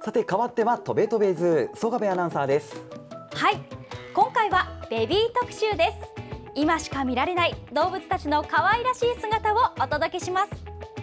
さて変わってはとべとべズー、曽我部アナウンサーです。 はい、今回はベビー特集です。今しか見られない動物たちの可愛らしい姿をお届けします。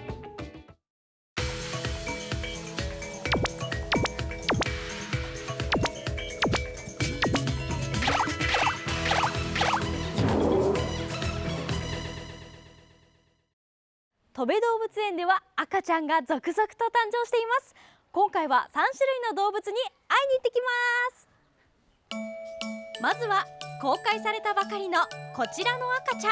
とべ動物園では赤ちゃんが続々と誕生しています。今回は3種類の動物に会いに行ってきます。まずは公開されたばかりのこちらの赤ちゃん。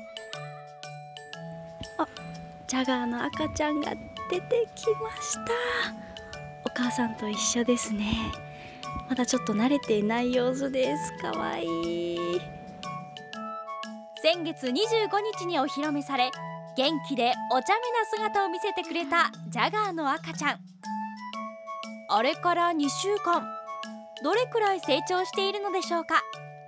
ジャガーの赤ちゃんが出てきました。お母さんと一緒ですね。まだちょっと慣れていない様子です。かわいい。 先月25日にお披露目され、元気でお茶目な姿を見せてくれたジャガーの赤ちゃん。あれから2週間、どれくらい成長しているのでしょうか。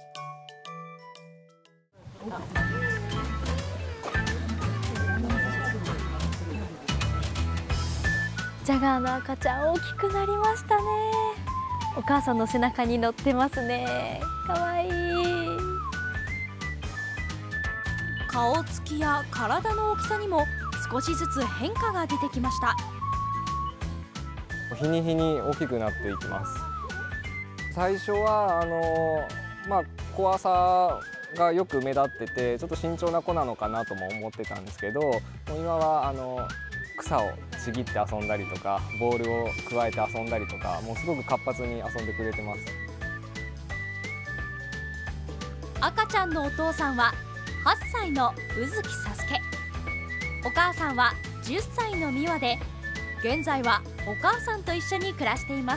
ジャガーの赤ちゃん大きくなりましたね。お母さんの背中に乗ってますね。かわいい。 顔つきや体の大きさにも少しずつ変化が出てきました。 日に日に大きくなっていきます。最初は怖さがよく目立ってて、ちょっと慎重な子なのかなとも思ってたんですけど、今は草をちぎって遊んだりとか、ボールをくわえて遊んだりとか、もうすごく活発に遊んでくれてます。 赤ちゃんのお父さんは8歳の宇月佐助、お母さんは10歳の美和で、現在はお母さんと一緒に暮らしています。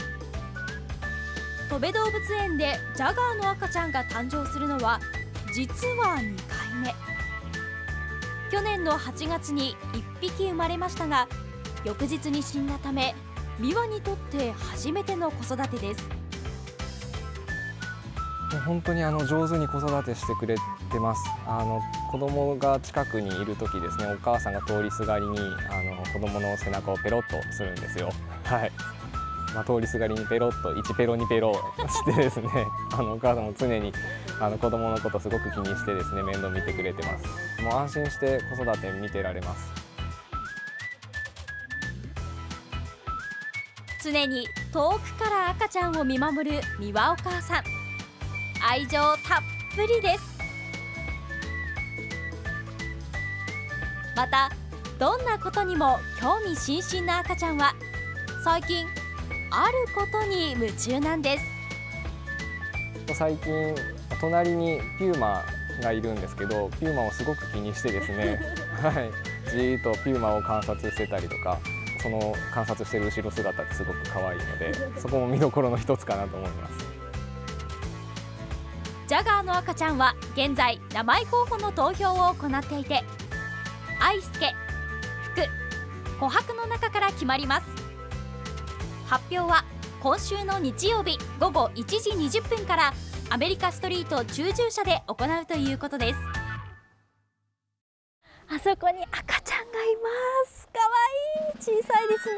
とべ動物園でジャガーの赤ちゃんが誕生するのは実は2回目。去年の8月に1匹生まれましたが、翌日に死んだため美和にとって初めての子育てです。 本当に上手に子育てしてくれてます。子供が近くにいる時ですね、お母さんが通りすがりに子供の背中をペロッとするんですよ。はい。通りすがりにペロッと1ペロ2ペロしてですね、お母さんも常に子供のことすごく気にしてですね、面倒見てくれてます。もう安心して子育て見てられます。 常に遠くから赤ちゃんを見守る美和お母さん、愛情たっぷりです。またどんなことにも興味津々な赤ちゃんは最近あることに夢中なんです。 最近隣にピューマがいるんですけど、ピューマをすごく気にしてですね、はい、じーっとピューマを観察してたりとか、その観察してる後ろ姿ってすごく可愛いので、そこも見どころの一つかなと思います。 ジャガーの赤ちゃんは現在名前候補の投票を行っていて、愛助、福、琥珀の中から決まります。発表は今週の日曜日午後1時20分からアメリカストリート中獣舎で行うということです。 あそこに赤ちゃんがいます。かわいい。小さいですね。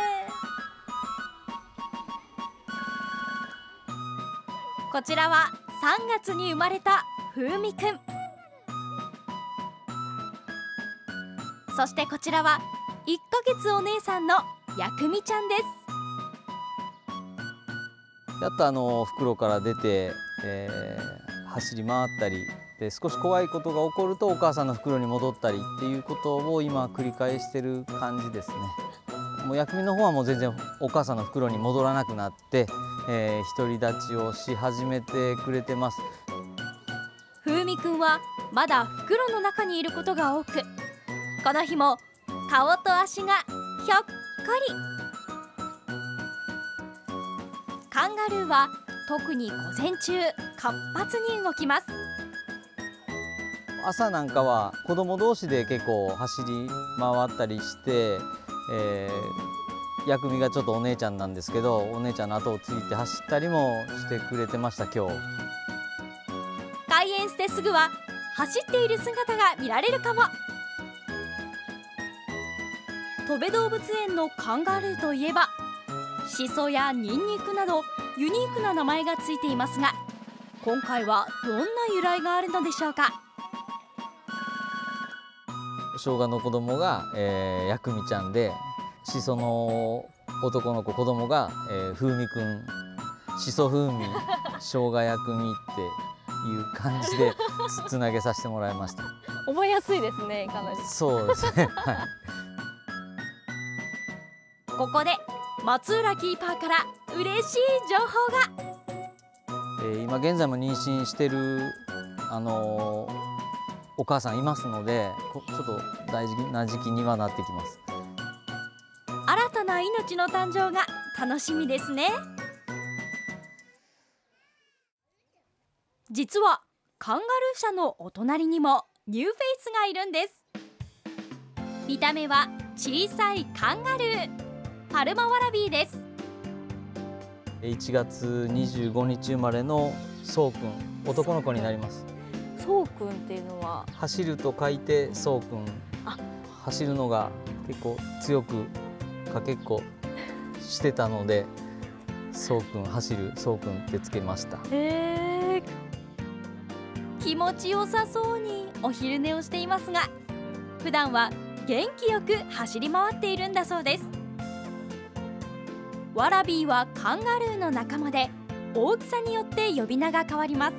こちらは3月に生まれた風味くん。そしてこちらは1ヶ月お姉さんの薬味ちゃんです。 やっと袋から出て、走り回ったりで、少し怖いことが起こるとお母さんの袋に戻ったりっていうことを今繰り返してる感じですね。もう薬味の方はもう全然お母さんの袋に戻らなくなって、独り立ちをし始めてくれてます。 風味くんはまだ袋の中にいることが多く、この日も顔と足がひょっこり。カンガルーは特に午前中活発に動きます。 朝なんかは子供同士で結構走り回ったりして、薬味がちょっとお姉ちゃんなんですけど、お姉ちゃんの後をついて走ったりもしてくれてました。今日開園してすぐは走っている姿が見られるかも。とべ動物園のカンガルーといえばシソやニンニクなどユニークな名前がついていますが、今回はどんな由来があるのでしょうか。 生姜の子供が、薬味ちゃんで、しその男の子子供が、風味くん、しそ風味生姜薬味っていう感じでつなげさせてもらいました。 覚えやすいですね、かなり。 そうですね。はい。 ここで松浦キーパーから嬉しい情報が。 今現在も妊娠してるお母さんいますので、ちょっと大事な時期にはなってきます。 新たな命の誕生が楽しみですね。実はカンガルー舎のお隣にもニューフェイスがいるんです。見た目は小さいカンガルー、パルマワラビーです。 1月25日生まれのそうくん、男の子になります。 そうくんっていうのは走ると書いてそうくん。走るのが結構強くかけっこしてたので、そうくん、走るそうくんってつけました。 気持ちよさそうにお昼寝をしていますが、普段は元気よく走り回っているんだそうです。ワラビーはカンガルーの仲間で、大きさによって呼び名が変わります。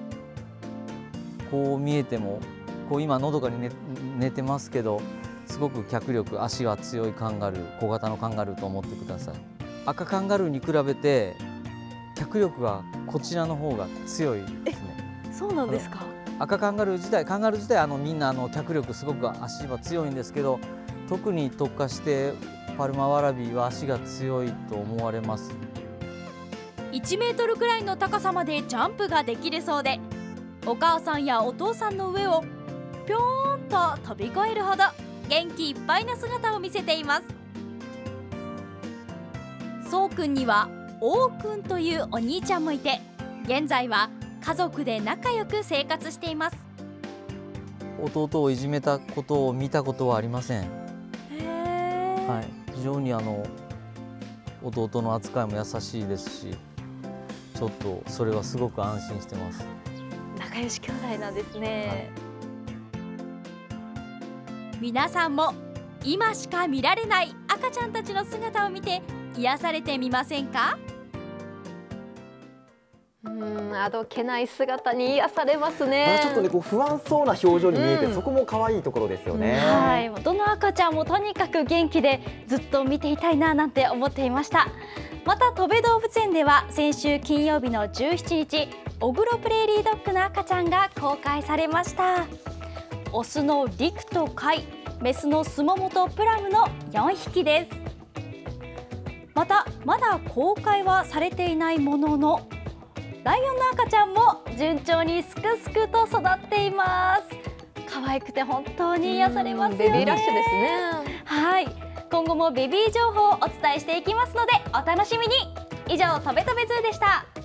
こう見えても、こう今のどかに寝てますけど、すごく脚力、足は強いカンガルー、小型のカンガルーと思ってください。赤カンガルーに比べて脚力がこちらの方が強いですね。 そうなんですか。 赤カンガルー自体みんな脚力すごく足は強いんですけど、特に特化してパルマワラビーは足が強いと思われます。 1メートルくらいの高さまでジャンプができるそうで、お母さんやお父さんの上をぴょーんと飛び越えるほど元気いっぱいな姿を見せています。そうくんにはおうくんというお兄ちゃんもいて、現在は家族で仲良く生活しています。 弟をいじめたことを見たことはありません。はい、非常に弟の扱いも優しいですし、ちょっとそれはすごく安心してます。 仲良し兄弟なんですね。 皆さんも今しか見られない赤ちゃんたちの姿を見て癒されてみませんか。 あどけない姿に癒されますね。 ちょっとね、こう不安そうな表情に見えて、そこも可愛いところですよね。 はい、どの赤ちゃんもとにかく元気でずっと見ていたいななんて思っていました。またとべ動物園では先週金曜日の17日、オグロプレーリードッグの赤ちゃんが公開されました。オスのリクとカイ、メスのスモモとプラムの4匹です。またまだ公開はされていないものの、ライオンの赤ちゃんも順調にすくすくと育っています。可愛くて本当に癒されますよね。 ベビーラッシュですね。 はい、今後もベビー情報をお伝えしていきますのでお楽しみに。以上、とべとべズーでした。